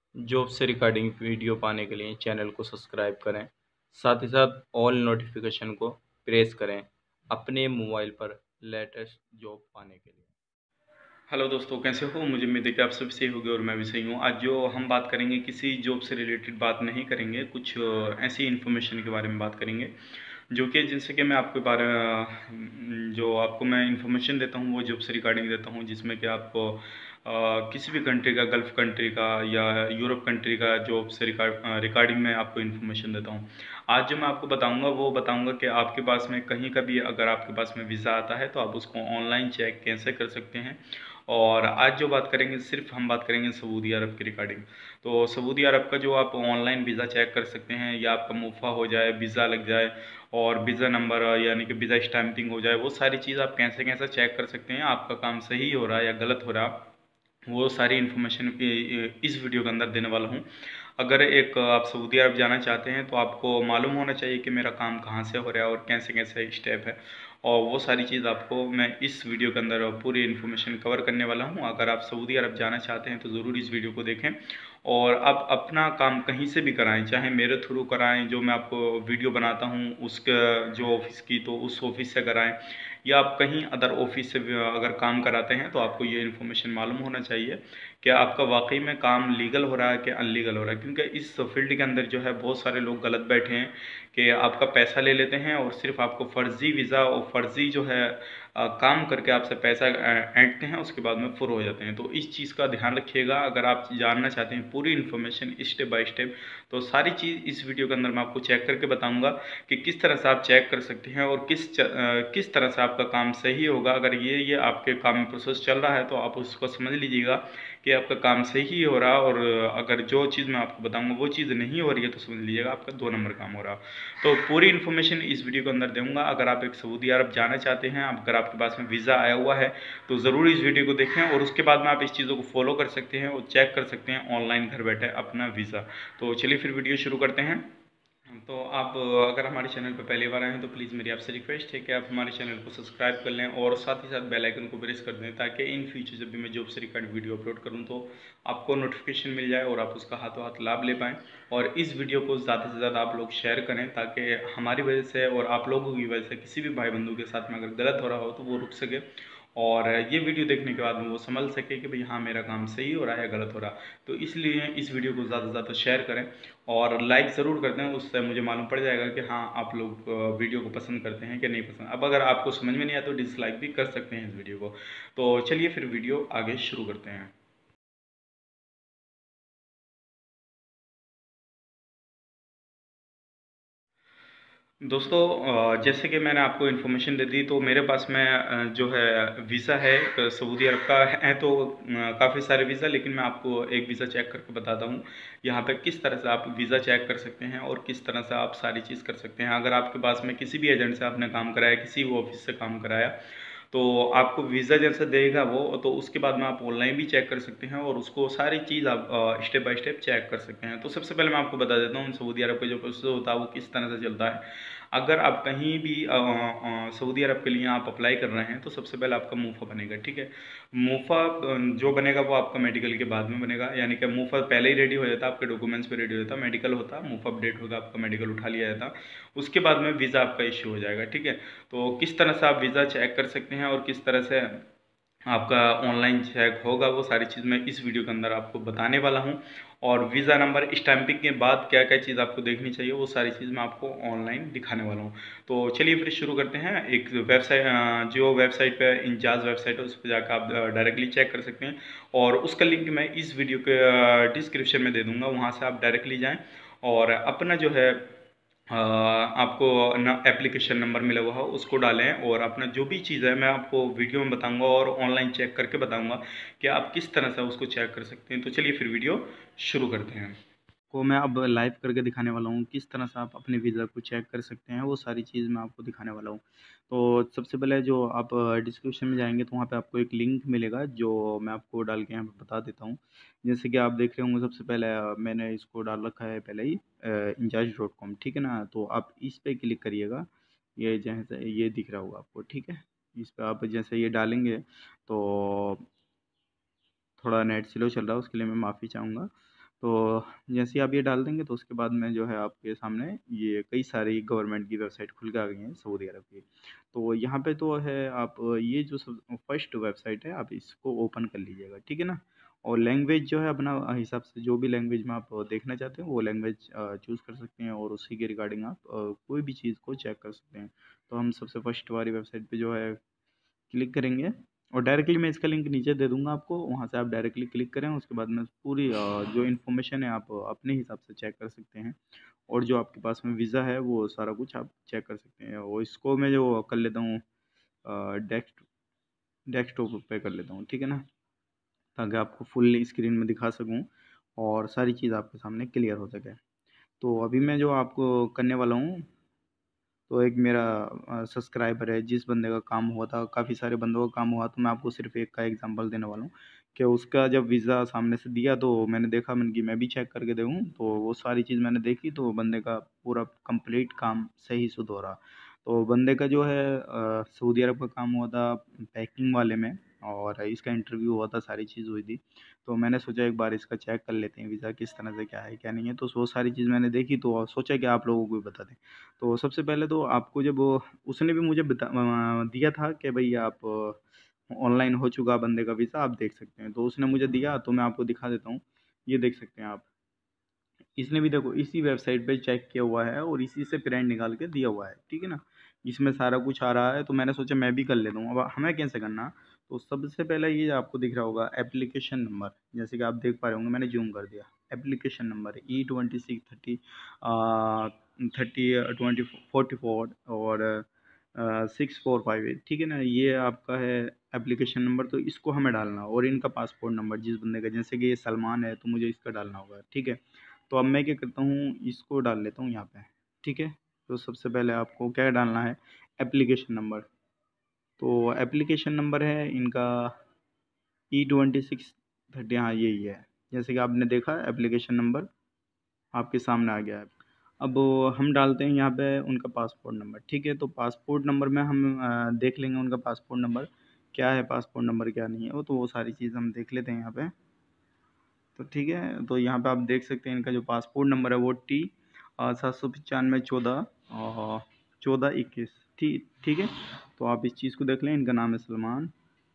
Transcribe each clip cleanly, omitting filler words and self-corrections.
Job से regarding video पाने के लिए चैनल को सब्सक्राइब करें, साथ ही साथ ऑल नोटिफिकेशन को प्रेस करें अपने मोबाइल पर लेटेस्ट जॉब पाने के लिए। हेलो दोस्तों, कैसे हो? मुझे उम्मीद है कि आप सब सही होंगे और मैं भी सही हूँ। आज जो हम बात करेंगे किसी जॉब से रिलेटेड बात नहीं करेंगे, कुछ ऐसी इन्फॉर्मेशन के बारे में बात करेंगे जो कि जिनसे कि मैं आपके बारे जो आपको मैं इन्फॉर्मेशन देता हूँ वो जॉब से रिगार्डिंग देता हूँ, जिसमें कि आपको किसी भी कंट्री का, गल्फ़ कंट्री का या यूरोप कंट्री का जॉब से रिगार्डिंग मैं आपको इन्फॉर्मेशन देता हूँ। आज जो मैं आपको बताऊँगा वो बताऊँगा कि आपके पास में कहीं का भी अगर आपके पास में वीज़ा आता है तो आप उसको ऑनलाइन चेक कैसे कर सकते हैं। और आज जो बात करेंगे सिर्फ हम बात करेंगे सऊदी अरब के रिगार्डिंग। तो सऊदी अरब का जो आप ऑनलाइन वीज़ा चेक कर सकते हैं, या आपका मुफ़ा हो जाए, वीज़ा लग जाए और वीज़ा नंबर यानी कि वीज़ा स्टैंपिंग हो जाए, वो सारी चीज़ आप कैसे कैसे चेक कर सकते हैं, आपका काम सही हो रहा है या गलत हो रहा है, वो सारी इन्फॉर्मेशन इस वीडियो के अंदर देने वाला हूँ। अगर एक आप सऊदी अरब जाना चाहते हैं तो आपको मालूम होना चाहिए कि मेरा काम कहाँ से हो रहा है और कैसे कैसे स्टेप है, और वो सारी चीज़ आपको मैं इस वीडियो के अंदर पूरी इन्फॉर्मेशन कवर करने वाला हूँ। अगर आप सऊदी अरब जाना चाहते हैं तो ज़रूर इस वीडियो को देखें और आप अपना काम कहीं से भी कराएं, चाहे मेरे थ्रू कराएं, जो मैं आपको वीडियो बनाता हूँ उसका जो ऑफिस की, तो उस ऑफिस से कराएं, या आप कहीं अदर ऑफिस से भी अगर काम कराते हैं तो आपको ये इन्फॉर्मेशन मालूम होना चाहिए कि आपका वाकई में काम लीगल हो रहा है कि अनलीगल हो रहा है। क्योंकि इस फील्ड के अंदर जो है बहुत सारे लोग गलत बैठे हैं कि आपका पैसा ले लेते हैं और सिर्फ आपको फ़र्ज़ी वीज़ा और फ़र्ज़ी जो है काम करके आपसे पैसा ऐंठते हैं, उसके बाद में फुर हो जाते हैं। तो इस चीज़ का ध्यान रखिएगा। अगर आप जानना चाहते हैं पूरी इन्फॉर्मेशन स्टेप बाय स्टेप, तो सारी चीज़ इस वीडियो के अंदर मैं आपको चेक करके बताऊंगा कि किस तरह से आप चेक कर सकते हैं और किस तरह से आपका काम सही होगा। अगर ये आपके काम में प्रोसेस चल रहा है तो आप उसको समझ लीजिएगा कि आपका काम सही हो रहा, और अगर जो चीज़ मैं आपको बताऊंगा वो चीज़ नहीं हो रही है तो समझ लीजिएगा आपका 2 नंबर काम हो रहा। तो पूरी इन्फॉर्मेशन इस वीडियो के अंदर दूंगा। अगर आप एक सऊदी अरब जाना चाहते हैं, अगर आपके पास में वीज़ा आया हुआ है, तो ज़रूर इस वीडियो को देखें और उसके बाद में आप इस चीज़ों को फॉलो कर सकते हैं और चेक कर सकते हैं ऑनलाइन घर बैठे अपना वीज़ा। तो चलिए फिर वीडियो शुरू करते हैं। तो आप अगर हमारे चैनल पर पहली बार आए हैं तो प्लीज़ मेरी आपसे रिक्वेस्ट है कि आप हमारे चैनल को सब्सक्राइब कर लें और साथ ही साथ बेल आइकन को प्रेस कर दें, ताकि इन फ्यूचर जब भी मैं जॉब से रिकॉर्ड वीडियो अपलोड करूं तो आपको नोटिफिकेशन मिल जाए और आप उसका हाथों हाथ लाभ ले पाएँ। और इस वीडियो को ज़्यादा से ज़्यादा आप लोग शेयर करें, ताकि हमारी वजह से और आप लोगों की वजह से किसी भी भाई बंधु के साथ में अगर गलत हो रहा हो तो वो रुक सके और ये वीडियो देखने के बाद में वो समझ सके कि भाई हाँ, मेरा काम सही हो रहा है या गलत हो रहा। तो इसलिए इस वीडियो को ज़्यादा से ज़्यादा शेयर करें और लाइक ज़रूर कर दें, उससे मुझे मालूम पड़ जाएगा कि हाँ, आप लोग वीडियो को पसंद करते हैं कि नहीं पसंद। अब अगर आपको समझ में नहीं आया तो डिसलाइक भी कर सकते हैं इस वीडियो को। तो चलिए फिर वीडियो आगे शुरू करते हैं। दोस्तों, जैसे कि मैंने आपको इन्फॉर्मेशन दे दी, तो मेरे पास में जो है वीज़ा है सऊदी अरब का है, तो काफ़ी सारे वीज़ा, लेकिन मैं आपको एक वीज़ा चेक करके बताता हूँ यहाँ पे किस तरह से आप वीज़ा चेक कर सकते हैं और किस तरह से आप सारी चीज़ कर सकते हैं। अगर आपके पास में किसी भी एजेंट से आपने काम कराया, किसी भी ऑफिस से काम कराया, तो आपको वीज़ा जैसा देगा वो, तो उसके बाद में आप ऑनलाइन भी चेक कर सकते हैं और उसको सारी चीज़ आप स्टेप बाय स्टेप चेक कर सकते हैं। तो सबसे पहले मैं आपको बता देता हूँ सऊदी अरब का जो प्रोसेस होता है वो किस तरह से चलता है। अगर आप कहीं भी सऊदी अरब के लिए आप अप्लाई कर रहे हैं तो सबसे पहले आपका मूफ़ा बनेगा, ठीक है। मूफ़ा जो बनेगा वो आपका मेडिकल के बाद में बनेगा, यानी कि मूफ़ा पहले ही रेडी हो जाता, आपके डॉक्यूमेंट्स पे रेडी हो जाता, मेडिकल होता, मूफ़ा अपडेट होगा, आपका मेडिकल उठा लिया जाता, उसके बाद में वीज़ा आपका इश्यू हो जाएगा, ठीक है। तो किस तरह से आप वीज़ा चेक कर सकते हैं और किस तरह से आपका ऑनलाइन चेक होगा, वो सारी चीज़ मैं इस वीडियो के अंदर आपको बताने वाला हूँ। और वीज़ा नंबर स्टैंपिंग के बाद क्या क्या चीज़ आपको देखनी चाहिए वो सारी चीज़ मैं आपको ऑनलाइन दिखाने वाला हूँ। तो चलिए फिर शुरू करते हैं। एक वेबसाइट, जो वेबसाइट पे इंजाज वेबसाइट है, उस पर जाकर आप डायरेक्टली चेक कर सकते हैं और उसका लिंक मैं इस वीडियो के डिस्क्रिप्शन में दे दूँगा, वहाँ से आप डायरेक्टली जाएँ और अपना जो है आपको ना एप्लीकेशन नंबर मिला हुआ हो उसको डालें और अपना जो भी चीज़ है मैं आपको वीडियो में बताऊंगा और ऑनलाइन चेक करके बताऊंगा कि आप किस तरह से उसको चेक कर सकते हैं। तो चलिए फिर वीडियो शुरू करते हैं। को मैं अब लाइव करके दिखाने वाला हूँ किस तरह से आप अपने वीज़ा को चेक कर सकते हैं, वो सारी चीज़ मैं आपको दिखाने वाला हूँ। तो सबसे पहले जो आप डिस्क्रिप्शन में जाएंगे तो वहाँ पे आपको एक लिंक मिलेगा जो मैं आपको डाल के यहाँ पे बता देता हूँ। जैसे कि आप देख रहे होंगे, सबसे पहले मैंने इसको डाल रखा है पहले ही इंजाज.com, ठीक है ना। तो आप इस पर क्लिक करिएगा, ये जैसे ये दिख रहा होगा आपको, ठीक है। इस पर आप जैसे ये डालेंगे तो थोड़ा नेट स्लो चल रहा है, उसके लिए मैं माफ़ी चाहूँगा। तो जैसे ही आप ये डाल देंगे तो उसके बाद में जो है आपके सामने ये कई सारी गवर्नमेंट की वेबसाइट खुल के आ गई हैं सऊदी अरब की। तो यहाँ पे तो है आप ये जो सब फर्स्ट वेबसाइट है आप इसको ओपन कर लीजिएगा, ठीक है ना। और लैंग्वेज जो है अपना हिसाब से जो भी लैंग्वेज में आप देखना चाहते हो वो लैंग्वेज चूज़ कर सकते हैं और उसी के रिगार्डिंग आप कोई भी चीज़ को चेक कर सकते हैं। तो हम सबसे फर्स्ट वाली वेबसाइट पे जो है क्लिक करेंगे और डायरेक्टली मैं इसका लिंक नीचे दे दूंगा आपको, वहाँ से आप डायरेक्टली क्लिक करें। उसके बाद में पूरी जो इन्फॉर्मेशन है आप अपने हिसाब से चेक कर सकते हैं और जो आपके पास में वीज़ा है वो सारा कुछ आप चेक कर सकते हैं। और इसको मैं जो कर लेता हूँ डेस्कटॉप पे कर लेता हूँ, ठीक है ना, ताकि आपको फुल स्क्रीन में दिखा सकूँ और सारी चीज़ आपके सामने क्लियर हो सके। तो अभी मैं जो आपको करने वाला हूँ, तो एक मेरा सब्सक्राइबर है जिस बंदे का काम हुआ था, काफ़ी सारे बंदों का काम हुआ, तो मैं आपको सिर्फ एक का एग्जांपल देने वाला हूँ कि उसका जब वीज़ा सामने से दिया तो मैंने देखा, मैंने कि मैं भी चेक करके देखूँ, तो वो सारी चीज़ मैंने देखी तो बंदे का पूरा कंप्लीट काम सही शुद्ध हो रहा। तो बंदे का जो है सऊदी अरब का काम हुआ था पैकिंग वाले में और इसका इंटरव्यू हुआ था, सारी चीज़ हुई थी। तो मैंने सोचा एक बार इसका चेक कर लेते हैं वीज़ा किस तरह से क्या है क्या नहीं है, तो वो सारी चीज़ मैंने देखी तो सोचा कि आप लोगों को भी बता दें। तो सबसे पहले तो आपको जब उसने भी मुझे दिया था कि भाई आप ऑनलाइन हो चुका बंदे का वीज़ा, आप देख सकते हैं, तो उसने मुझे दिया तो मैं आपको दिखा देता हूँ। ये देख सकते हैं आप, इसने भी देखो इसी वेबसाइट पे चेक किया हुआ है और इसी से प्रिंट निकाल के दिया हुआ है, ठीक है ना। इसमें सारा कुछ आ रहा है तो मैंने सोचा मैं भी कर लेता हूँ। अब हमें कैसे करना, तो सबसे पहले ये आपको दिख रहा होगा एप्लीकेशन नंबर, जैसे कि आप देख पा रहे होंगे, मैंने जूम कर दिया। एप्लीकेशन नंबर E2630 30 20 44 और 6458, ठीक है ना, ये आपका है एप्लीकेशन नंबर। तो इसको हमें डालना और इनका पासपोर्ट नंबर जिस बंदे का, जैसे कि ये सलमान है तो मुझे इसका डालना होगा, ठीक है। तो अब मैं क्या करता हूँ, इसको डाल लेता हूँ यहाँ पे, ठीक है। तो सबसे पहले आपको क्या डालना है, एप्लीकेशन नंबर। तो एप्लीकेशन नंबर है इनका E2630, हाँ यही है। जैसे कि आपने देखा एप्लीकेशन नंबर आपके सामने आ गया है। अब हम डालते हैं यहाँ पे उनका पासपोर्ट नंबर, ठीक है। तो पासपोर्ट नंबर में हम देख लेंगे उनका पासपोर्ट नंबर क्या है, पासपोर्ट नंबर क्या नहीं है, वो तो वो सारी चीज़ हम देख लेते हैं यहाँ पे। तो ठीक है, तो यहाँ पे आप देख सकते हैं इनका जो पासपोर्ट नंबर है वो T 795 14 और 14 21, ठीक ठीक है। तो आप इस चीज़ को देख लें, इनका नाम है सलमान।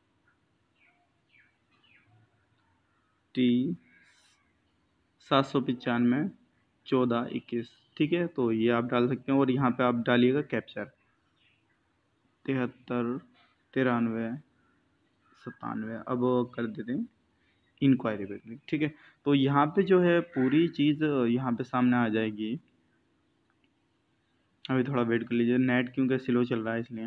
T 795 14 21, ठीक है। तो ये आप डाल सकते हैं और यहाँ पे आप डालिएगा कैप्चर 73 93 97। अब कर देते हैं इंक्वायरी पे क्लिक, ठीक है। तो यहाँ पे जो है पूरी चीज़ यहाँ पे सामने आ जाएगी। अभी थोड़ा वेट कर लीजिए, नेट क्योंकि स्लो चल रहा है इसलिए।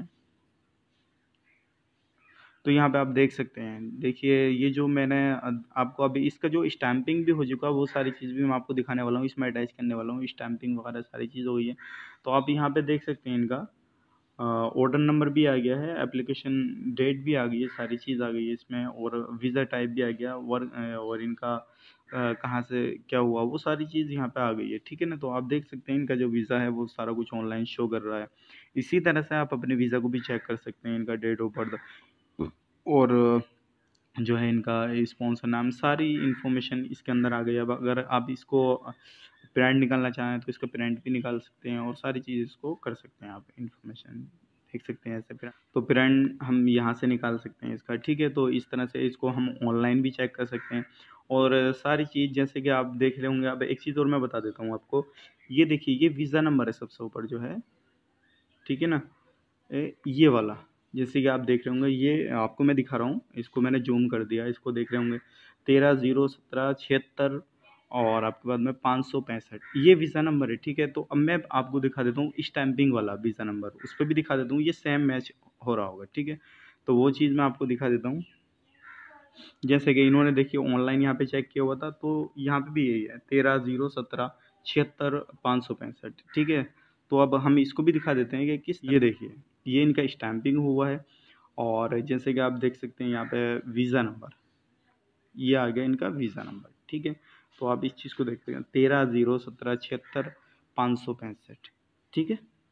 तो यहाँ पे आप देख सकते हैं, देखिए ये जो मैंने आपको अभी इसका जो स्टैंपिंग भी हो चुका है वो सारी चीज़ भी मैं आपको दिखाने वाला हूँ, इसमें अटैच करने वाला हूँ, स्टैंपिंग वगैरह सारी चीज़ हो गई है। तो आप यहाँ पे देख सकते हैं इनका ऑर्डर नंबर भी आ गया है, एप्लीकेशन डेट भी आ गई है, सारी चीज़ आ गई है इसमें, और वीज़ा टाइप भी आ गया, वर्क और इनका कहाँ से क्या हुआ वो सारी चीज़ यहाँ पे आ गई है, ठीक है ना। तो आप देख सकते हैं इनका जो वीज़ा है वो सारा कुछ ऑनलाइन शो कर रहा है। इसी तरह से आप अपने वीज़ा को भी चेक कर सकते हैं, इनका डेट ऑफ बर्थ और जो है इनका स्पॉन्सर नाम, सारी इन्फॉर्मेशन इसके अंदर आ गई है। अब अगर आप इसको प्रिंट निकालना चाहें तो इसका प्रिंट भी निकाल सकते हैं और सारी चीज़ इसको कर सकते हैं, आप इन्फॉर्मेशन देख सकते हैं ऐसे प्रिंट। तो प्रिंट हम यहाँ से निकाल सकते हैं इसका, ठीक है। तो इस तरह से इसको हम ऑनलाइन भी चेक कर सकते हैं और सारी चीज़ जैसे कि आप देख रहे होंगे। अब एक चीज़ और मैं बता देता हूँ आपको, ये देखिए ये वीज़ा नंबर है सबसे ऊपर जो है, ठीक है ना, ये वाला, जैसे कि आप देख रहे होंगे, ये आपको मैं दिखा रहा हूँ, इसको मैंने जूम कर दिया, इसको देख रहे होंगे 13 0 17 76 और आपके बाद में 565, ये वीज़ा नंबर है, ठीक है। तो अब मैं आपको दिखा देता हूँ स्टैंपिंग वाला वीज़ा नंबर, उस पर भी दिखा देता हूँ, ये सेम मैच हो रहा होगा, ठीक है। तो वो चीज़ मैं आपको दिखा देता हूँ। जैसे कि इन्होंने देखिए ऑनलाइन यहाँ पे चेक किया हुआ था तो यहाँ पे भी यही है 13 0 17 76 565, ठीक है। तो अब हम इसको भी दिखा देते हैं कि किस, ये देखिए ये इनका स्टैंपिंग हुआ है और जैसे कि आप देख सकते हैं यहाँ पे वीज़ा नंबर, ये आ गया इनका वीज़ा नंबर, ठीक है। तो आप इस चीज़ को देख सकते हैं 13 0 17 76 565, ठीक है।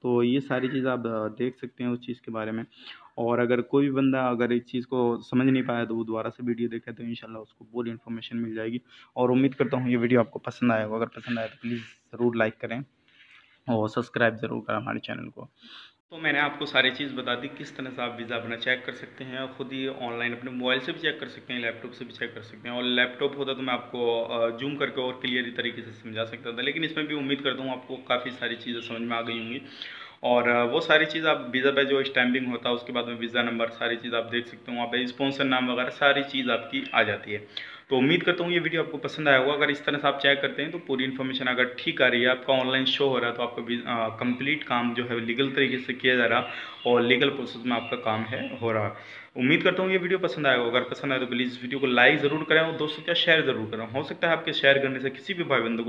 तो ये सारी चीज़ आप देख सकते हैं उस चीज़ के बारे में। और अगर कोई भी बंदा अगर इस चीज़ को समझ नहीं पाया तो वो दोबारा से वीडियो देखे तो इंशाल्लाह उसको पूरी इन्फॉर्मेशन मिल जाएगी। और उम्मीद करता हूँ ये वीडियो आपको पसंद आया होगा। अगर पसंद आया तो प्लीज़ ज़रूर लाइक करें और सब्सक्राइब ज़रूर करें हमारे चैनल को। तो मैंने आपको सारी चीज़ बता दी किस तरह से आप वीज़ा अपना चेक कर सकते हैं। खुद ही ऑनलाइन अपने मोबाइल से भी चेक कर सकते हैं, लैपटॉप से भी चेक कर सकते हैं। और लैपटॉप होता तो मैं आपको जूम करके और क्लियर तरीके से समझा सकता था, लेकिन इसमें भी उम्मीद करता हूँ आपको काफ़ी सारी चीज़ें समझ में आ गई होंगी। और वो सारी चीज़ आप वीज़ा पे जो स्टैंपिंग होता है उसके बाद में वीज़ा नंबर सारी चीज़ आप देख सकते हो, वहाँ पे स्पॉन्सर नाम वगैरह सारी चीज़ आपकी आ जाती है। तो उम्मीद करता हूँ ये वीडियो आपको पसंद आया होगा। अगर इस तरह से आप चेक करते हैं तो पूरी इन्फॉर्मेशन अगर ठीक आ रही है, आपका ऑनलाइन शो हो रहा है, तो आपका कंप्लीट काम जो है लीगल तरीके से किया जा रहा और लीगल प्रोसेस में आपका काम है हो रहा। उम्मीद करता हूँ ये वीडियो पसंद आएगा। अगर पसंद आए तो प्लीज़ वीडियो को लाइक ज़रूर करें और दोस्तों क्या शेयर ज़रूर करें। हो सकता है आपके शेयर करने से किसी भी भाई बंधु को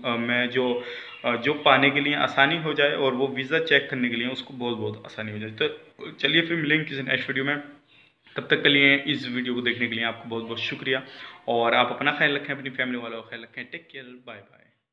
जो पाने के लिए आसानी हो जाए और वो वीज़ा चेक करने के लिए उसको बहुत बहुत आसानी हो जाए। तो चलिए फिर मिलेंगे किसी नेक्स्ट वीडियो में। तब तक के लिए इस वीडियो को देखने के लिए आपको बहुत बहुत शुक्रिया। और आप अपना ख्याल रखें, अपनी फैमिली वालों का ख्याल रखें। Take care, bye bye.